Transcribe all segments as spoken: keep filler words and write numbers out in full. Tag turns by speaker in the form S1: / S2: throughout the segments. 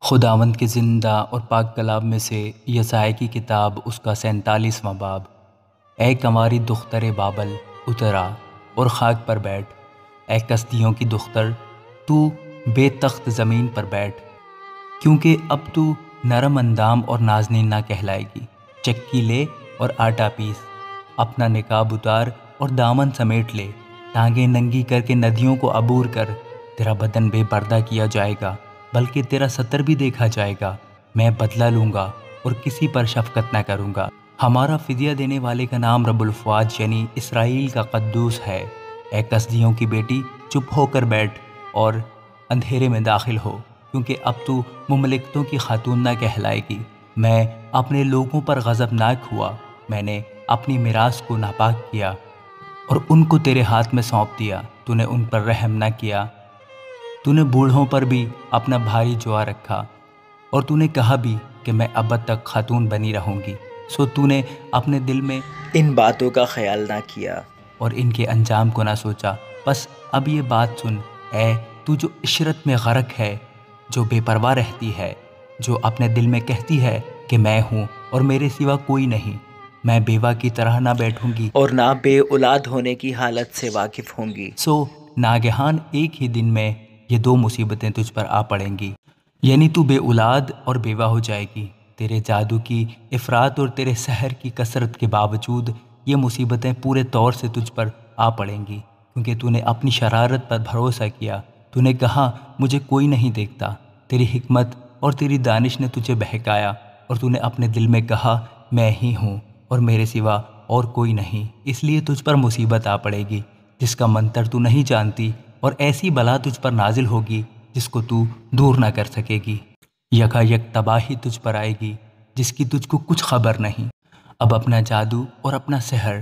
S1: خداوند کے زندہ اور پاک کلام میں سے یسائی کی کتاب اس کا سینتالیسواں باب۔ اے کنواری دختر بابل اترا اور خاک پر بیٹھ، اے کسدیوں کی دختر تو بے تخت زمین پر بیٹھ، کیونکہ اب تو نرم اندام اور نازنین نہ کہلائے گی۔ چکی لے اور آٹا پیس، اپنا نقاب اتار اور دامن سمیٹ لے، ٹانگیں ننگی کر کے ندیوں کو عبور کر۔ تیرا بدن بے پردہ کیا جائے گا، بلکہ تیرا ستر بھی دیکھا جائے گا۔ میں بدلہ لوں گا اور کسی پر شفقت نہ کروں گا۔ ہمارا فدیہ دینے والے کا نام رب الفواج یعنی اسرائیل کا قدوس ہے۔ اے کسدیوں کی بیٹی چپ ہو کر بیٹھ اور اندھیرے میں داخل ہو، کیونکہ اب تو مملکتوں کی خاتون نہ کہلائے گی۔ میں اپنے لوگوں پر غضبناک ہوا، میں نے اپنی میراث کو ناپاک کیا اور ان کو تیرے ہاتھ میں سونپ دیا۔ تو نے ان پر رحم نہ کیا، تو نے بوڑھوں پر بھی اپنا بھاری جوا رکھا، اور تو نے کہا بھی کہ میں ابد تک خاتون بنی رہوں گی۔ سو تو نے اپنے دل میں ان باتوں کا خیال نہ کیا اور ان کے انجام کو نہ سوچا۔ بس اب یہ بات سن، اے تو جو عشرت میں غرق ہے، جو بے پرواہ رہتی ہے، جو اپنے دل میں کہتی ہے کہ میں ہوں اور میرے سوا کوئی نہیں، میں بیوہ کی طرح نہ بیٹھوں گی اور نہ بے اولاد ہونے کی حالت سے واقف ہوں گی۔ سو ناگہان ایک ہی دن میں یہ دو مصیبتیں تجھ پر آ پڑیں گی، یعنی تو بے اولاد اور بیوہ ہو جائے گی۔ تیرے جادو کی افراط اور تیرے سحر کی کثرت کے باوجود یہ مصیبتیں پورے طور سے تجھ پر آ پڑیں گی، کیونکہ تو نے اپنی شرارت پر بھروسہ کیا۔ تو نے کہا مجھے کوئی نہیں دیکھتا۔ تیری حکمت اور تیری دانش نے تجھے بہکایا، اور تو نے اپنے دل میں کہا میں ہی ہوں اور میرے سوا اور کوئی نہیں۔ اس لیے تجھ پر مصیبت آ پڑے گی جس کا منتر تو نہیں جانتی، اور ایسی بلا تجھ پر نازل ہوگی جس کو تو دور نہ کر سکے گی۔ یکا یک تباہی تجھ پر آئے گی جس کی تجھ کو کچھ خبر نہیں۔ اب اپنا جادو اور اپنا سحر،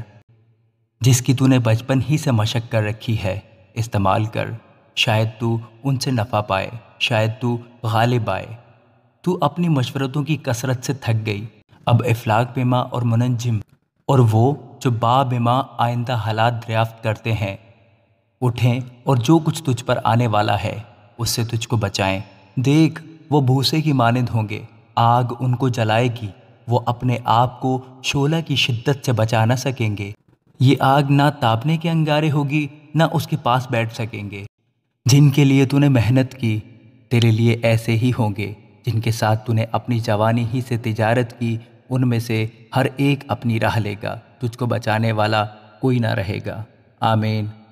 S1: جس کی تو نے بچپن ہی سے مشق کر رکھی ہے، استعمال کر، شاید تو ان سے نفع پائے، شاید تو غالب آئے۔ تو اپنی مشورتوں کی کثرت سے تھک گئی۔ اب افلاک بما اور منجم اور وہ جو با بما آئندہ حالات دریافت کرتے ہیں اٹھیں اور جو کچھ تجھ پر آنے والا ہے اس سے تجھ کو بچائیں۔ دیکھ وہ بھوسے کی مانند ہوں گے، آگ ان کو جلائے گی، وہ اپنے آپ کو شعلہ کی شدت سے بچا نہ سکیں گے۔ یہ آگ نہ تاپنے کے انگارے ہوگی، نہ اس کے پاس بیٹھ سکیں گے۔ جن کے لیے تو نے محنت کی تیرے لیے ایسے ہی ہوں گے، جن کے ساتھ تو نے اپنی جوانی ہی سے تجارت کی، ان میں سے ہر ایک اپنی راہ لے گا، تجھ کو بچانے والا کوئی نہ رہے گا۔ آمین۔